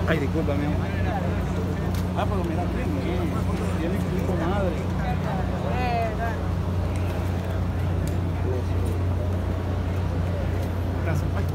Ay, disculpa, mi amor. Ah, pero mira, tiene tu madre. Gracias.